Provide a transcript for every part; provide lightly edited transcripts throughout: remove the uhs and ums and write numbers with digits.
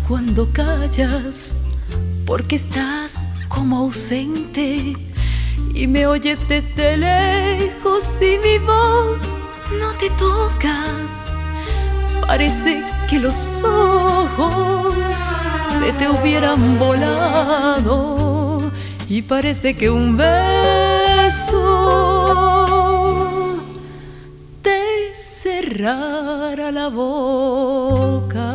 cuando callas, porque estás como ausente y me oyes desde lejos y mi voz no te toca. Parece que los ojos se te hubieran volado y parece que un beso te cerrara la boca.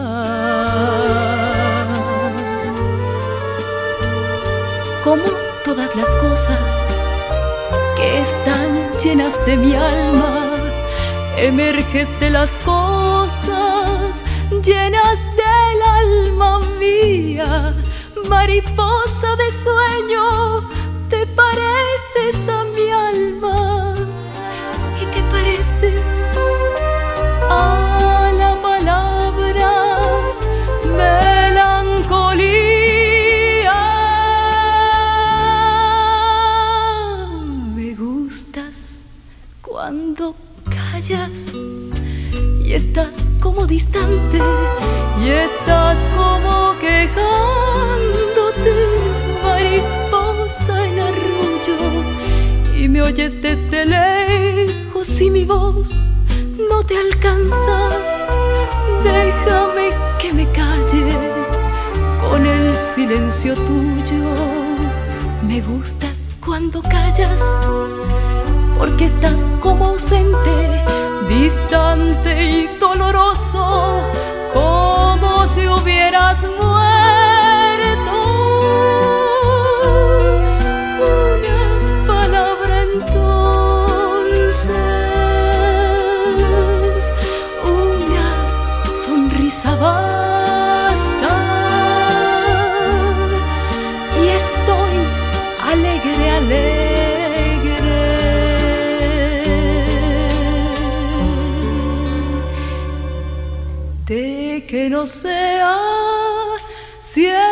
Como todas las cosas que están llenas de mi alma, emerges de las cosas llenas del alma mía. Mariposa de sueño, te pareces a mi alma y te pareces a la palabra melancolía. Me gustas cuando callas y estás como distante y estás como quejándote, mariposa en arrullo, y me oyes desde lejos y mi voz no te alcanza. Déjame que me calle con el silencio tuyo. Me gustas cuando callas, porque estás como ausente, distante y doloroso, como si hubieras muerto. Una palabra entonces, una sonrisa basta, y estoy alegre, alegre. De que no sea cierto.